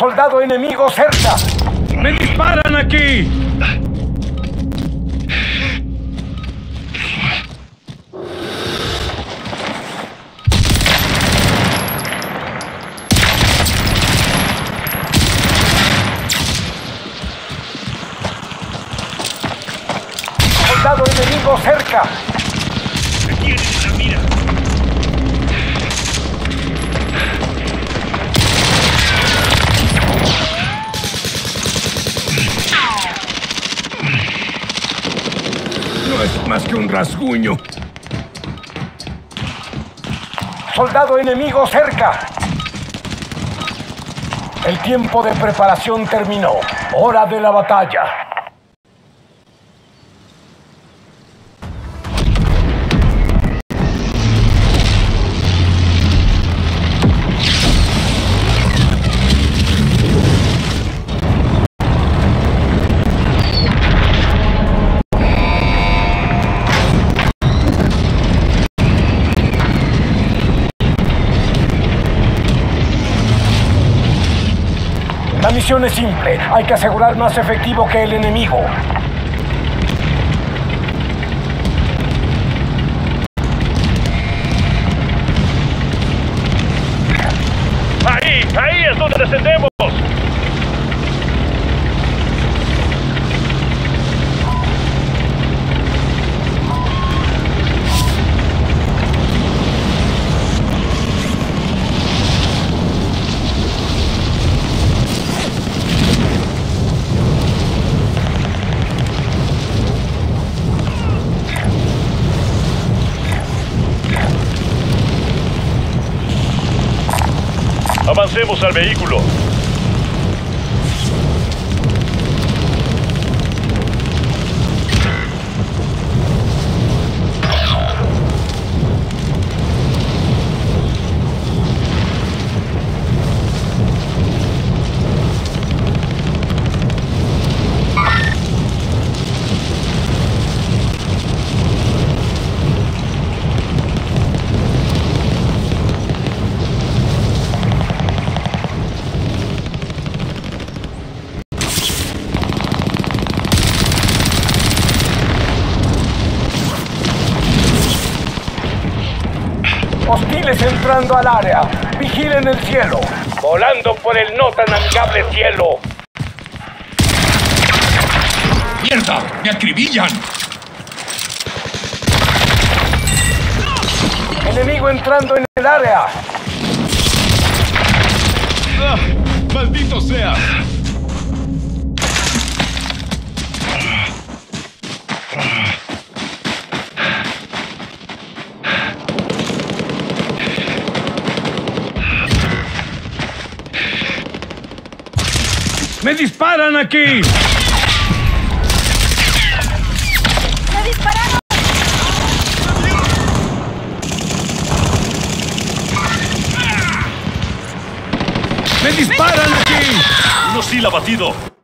Soldado enemigo cerca. ¡Me disparan aquí! Soldado enemigo cerca. ¡Me tienen en la mira! No es más que un rasguño. Soldado enemigo cerca. El tiempo de preparación terminó. Hora de la batalla. La misión es simple. Hay que asegurar más efectivo que el enemigo. ¡Ahí es donde descendemos! Avancemos al vehículo. Hostiles entrando al área. Vigilen el cielo. Volando por el no tan amigable cielo. ¡Mierda! ¡Me acribillan! Enemigo entrando en el área. ¡Ah! ¡Maldito sea! ¡Me disparan aquí! ¡Me dispararon! ¡Me disparan aquí! ¡Un hostil abatido!